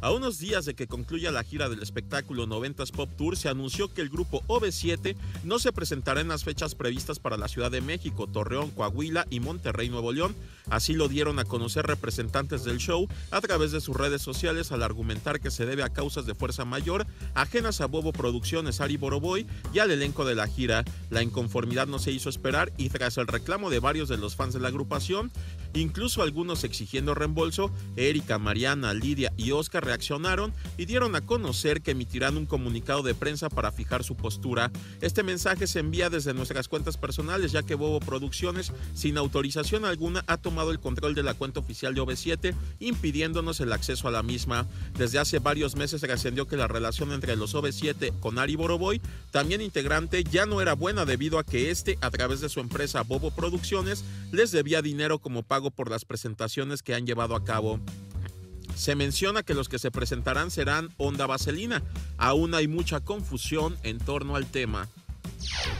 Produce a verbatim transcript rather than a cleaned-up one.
A unos días de que concluya la gira del espectáculo noventas Pop Tour, se anunció que el grupo O V siete no se presentará en las fechas previstas para la Ciudad de México, Torreón, Coahuila y Monterrey, Nuevo León. Así lo dieron a conocer representantes del show a través de sus redes sociales, al argumentar que se debe a causas de fuerza mayor ajenas a Bobo Producciones, Ari Boroboy y al elenco de la gira. La inconformidad no se hizo esperar y tras el reclamo de varios de los fans de la agrupación, incluso algunos exigiendo reembolso, Erika, Mariana, Lidia y Oscar reaccionaron y dieron a conocer que emitirán un comunicado de prensa para fijar su postura. Este mensaje se envía desde nuestras cuentas personales, ya que Bobo Producciones, sin autorización alguna, ha tomado el control de la cuenta oficial de O V siete, impidiéndonos el acceso a la misma. Desde hace varios meses trascendió que la relación entre los O V siete con Ari Boroboy, también integrante, ya no era buena debido a que este, a través de su empresa Bobo Producciones, les debía dinero como pago por las presentaciones que han llevado a cabo. Se menciona que los que se presentarán serán Onda Vaselina. Aún hay mucha confusión en torno al tema.